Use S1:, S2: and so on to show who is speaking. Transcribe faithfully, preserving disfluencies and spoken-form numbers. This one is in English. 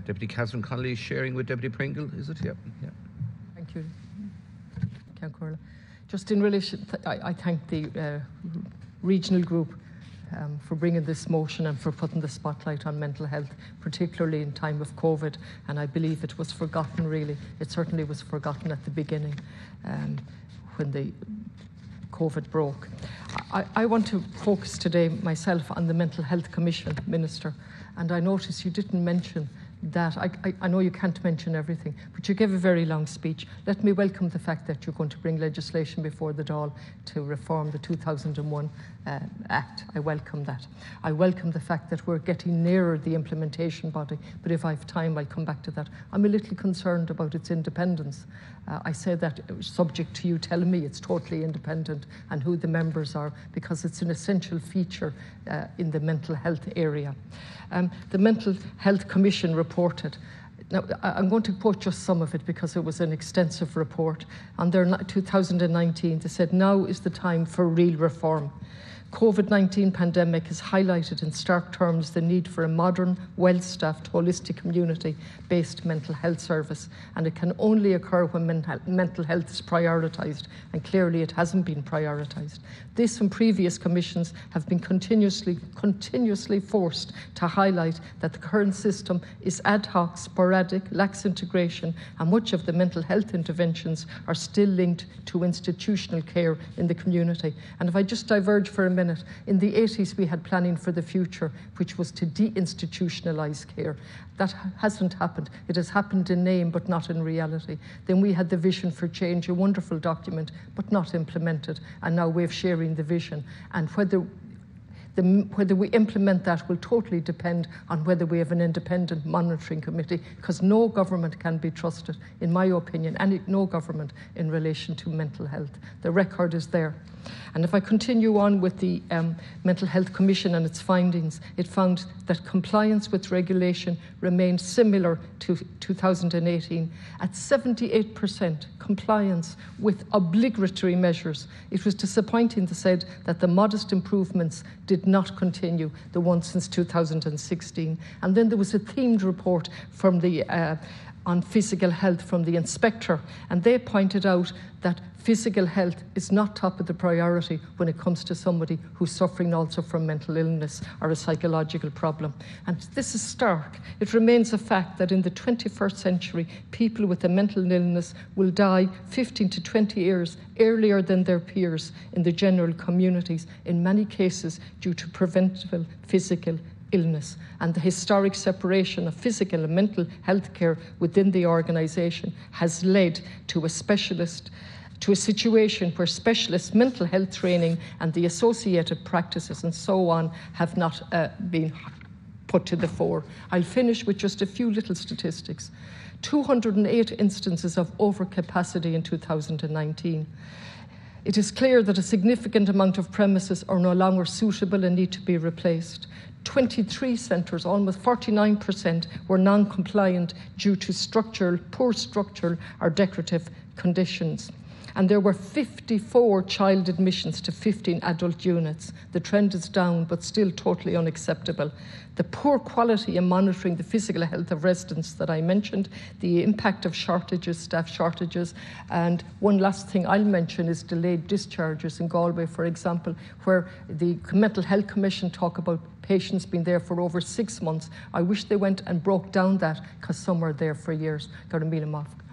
S1: Deputy Catherine Connolly is sharing with Deputy Pringle, is it? Yeah. yeah.
S2: Thank you, Councillor. Just in relation, th I, I thank the uh, regional group um, for bringing this motion and for putting the spotlight on mental health, particularly in time of COVID. And I believe it was forgotten, really. It certainly was forgotten at the beginning um, when the COVID broke. I, I want to focus today myself on the Mental Health Commission, Minister, and I notice you didn't mention that. I, I, I know you can't mention everything, but you gave a very long speech. Let me welcome the fact that you're going to bring legislation before the Dáil to reform the two thousand one uh, Act. I welcome that. I welcome the fact that we're getting nearer the implementation body, but if I have time, I'll come back to that. I'm a little concerned about its independence. Uh, I say that subject to you telling me it's totally independent and who the members are, because it's an essential feature uh, in the mental health area. Um, the Mental Health Commission reported. Now, I'm going to quote just some of it because it was an extensive report. On their two thousand nineteen, they said, now is the time for real reform. COVID nineteen pandemic has highlighted in stark terms the need for a modern, well-staffed, holistic community-based mental health service, and it can only occur when mental health is prioritised, and clearly it hasn't been prioritised. This and previous commissions have been continuously, continuously forced to highlight that the current system is ad hoc, sporadic, lacks integration, and much of the mental health interventions are still linked to institutional care in the community. And if I just diverge for a minute, in the eighties we had planning for the future, which was to deinstitutionalise care. That hasn't happened. It has happened in name, but not in reality. Then we had the Vision for Change, a wonderful document, but not implemented. And now we're sharing the vision. And whether The, whether we implement that will totally depend on whether we have an independent monitoring committee, because no government can be trusted, in my opinion, and no government in relation to mental health. The record is there. And if I continue on with the um, Mental Health Commission and its findings, it found that compliance with regulation remained similar to two thousand eighteen at seventy-eight percent compliance with obligatory measures. It was disappointing, they said, that the modest improvements did not continue, the ones since two thousand sixteen. And then there was a themed report from the uh, on physical health from the inspector, and they pointed out that physical health is not top of the priority when it comes to somebody who's suffering also from mental illness or a psychological problem. And this is stark. It remains a fact that in the twenty-first century, people with a mental illness will die fifteen to twenty years earlier than their peers in the general communities, in many cases due to preventable physical illness. And the historic separation of physical and mental health care within the organisation has led to a specialist to a situation where specialist mental health training and the associated practices and so on have not uh, been put to the fore. I'll finish with just a few little statistics. two hundred eight instances of overcapacity in two thousand nineteen. It is clear that a significant amount of premises are no longer suitable and need to be replaced. twenty-three centres, almost forty-nine percent, were non-compliant due to structural, poor structural or decorative conditions. And there were fifty-four child admissions to fifteen adult units. The trend is down, but still totally unacceptable. The poor quality in monitoring the physical health of residents that I mentioned, the impact of shortages, staff shortages, and one last thing I'll mention is delayed discharges in Galway, for example, where the Mental Health Commission talk about patients being there for over six months. I wish they went and broke down that, because some are there for years. Gar mí maith.